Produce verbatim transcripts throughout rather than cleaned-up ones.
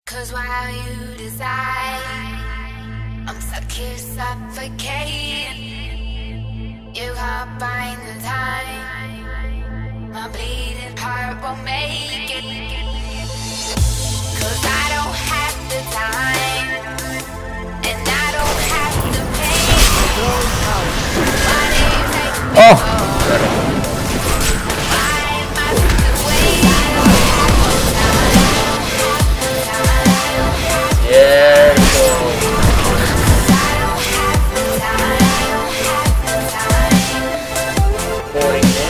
Cause while you decide, I'm stuck here suffocating. You can't find the time, my bleeding heart won't make it. Cause I don't have the time, and I don't have the pain. Why do you take me Oh! for? Why am I the way I don't have the time? Yeah, go. Recording then.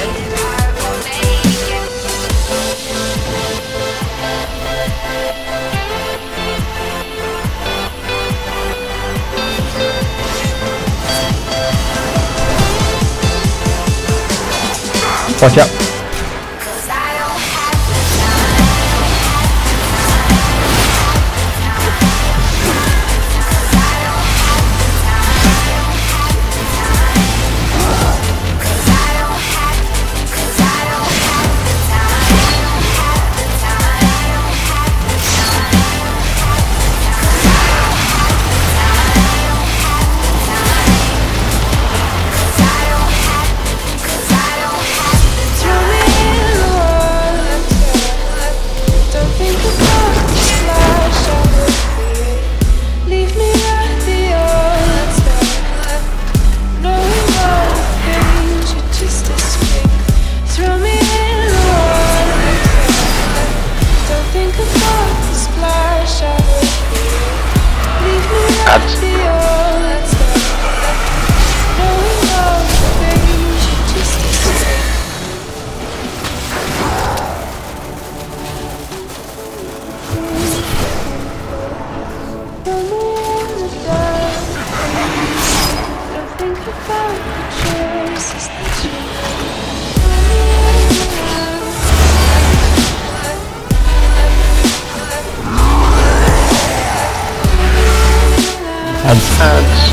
Watch out. Ads. Ads.